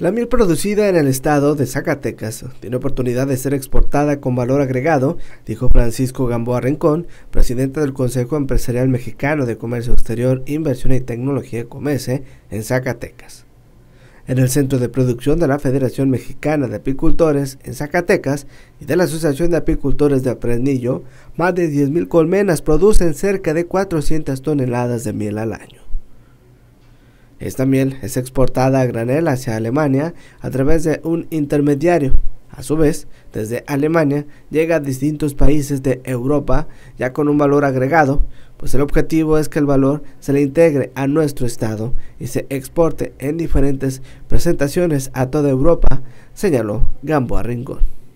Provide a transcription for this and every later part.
La miel producida en el estado de Zacatecas tiene oportunidad de ser exportada con valor agregado, dijo Francisco Gamboa Rincón, presidente del Consejo Empresarial Mexicano de Comercio Exterior, Inversión y Tecnología Comese en Zacatecas. En el Centro de Producción de la Federación Mexicana de Apicultores en Zacatecas y de la Asociación de Apicultores de Fresnillo, más de 10,000 colmenas producen cerca de 400 toneladas de miel al año. Esta miel es exportada a granel hacia Alemania a través de un intermediario. A su vez, desde Alemania llega a distintos países de Europa ya con un valor agregado, pues el objetivo es que el valor se le integre a nuestro estado y se exporte en diferentes presentaciones a toda Europa, señaló Gamboa Rincón.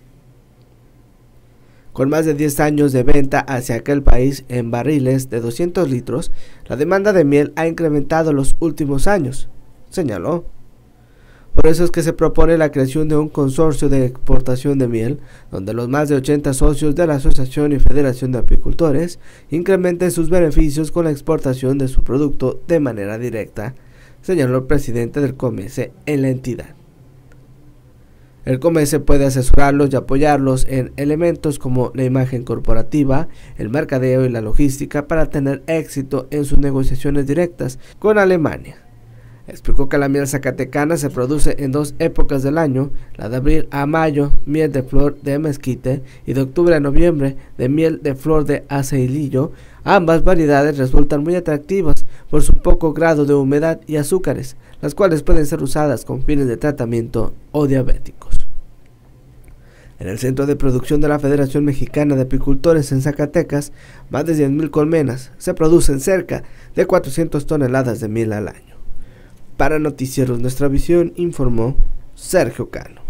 Con más de 10 años de venta hacia aquel país en barriles de 200 litros, la demanda de miel ha incrementado en los últimos años, señaló. Por eso es que se propone la creación de un consorcio de exportación de miel, donde los más de 80 socios de la Asociación y Federación de Apicultores incrementen sus beneficios con la exportación de su producto de manera directa, señaló el presidente del COMESE en la entidad. El COMESE puede asesorarlos y apoyarlos en elementos como la imagen corporativa, el mercadeo y la logística para tener éxito en sus negociaciones directas con Alemania. Explicó que la miel zacatecana se produce en 2 épocas del año, la de abril a mayo, miel de flor de mezquite, y de octubre a noviembre, de miel de flor de aceilillo. Ambas variedades resultan muy atractivas por su poco grado de humedad y azúcares, las cuales pueden ser usadas con fines de tratamiento o diabéticos. En el Centro de Producción de la Federación Mexicana de Apicultores en Zacatecas, más de 10,000 colmenas, se producen cerca de 400 toneladas de miel al año. Para Noticieros Nuestra Visión, informó Sergio Cano.